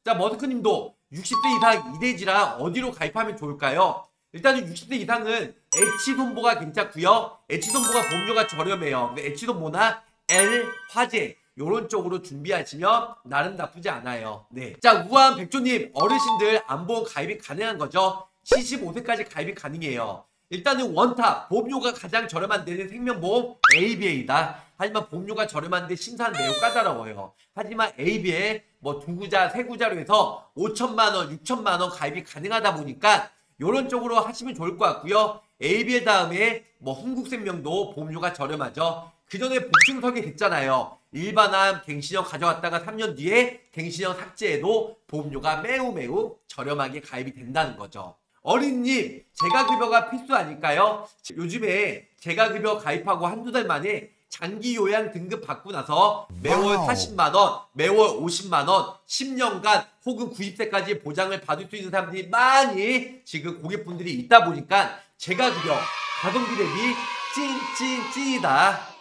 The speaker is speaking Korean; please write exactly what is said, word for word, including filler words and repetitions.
자, 머스크님도 육십 세 이상 이대지랑 어디로 가입하면 좋을까요? 일단은 육십 세 이상은 H손보가 괜찮고요. H손보가 보험료가 저렴해요. H손보나 L 화재 요런 쪽으로 준비하시면 나름 나쁘지 않아요. 네. 자, 우한 백조님, 어르신들 안보험 가입이 가능한 거죠? 칠십오 세까지 가입이 가능해요. 일단은 원탑 보험료가 가장 저렴한 데는 생명보험 에이비에이다. 하지만 보험료가 저렴한데 심사는 매우 까다로워요. 하지만 에이비에이 뭐 두구자, 세구자로 해서 오천만 원, 육천만 원 가입이 가능하다 보니까 요런 쪽으로 하시면 좋을 것 같고요. 에이비에이 다음에 뭐 흥국생명도 보험료가 저렴하죠. 그 전에 복층 설계됐잖아요. 일반암 갱신형 가져왔다가 삼 년 뒤에 갱신형 삭제해도 보험료가 매우 매우 저렴하게 가입이 된다는 거죠. 어린님, 재가급여가 필수 아닐까요? 요즘에 재가급여 가입하고 한두 달 만에 장기 요양 등급 받고 나서 매월 사십만 원, 매월 오십만 원, 십 년간 혹은 구십 세까지 보장을 받을 수 있는 사람들이 많이 지금 고객분들이 있다 보니까 재가급여 가성비 대비 찐찐찐이다.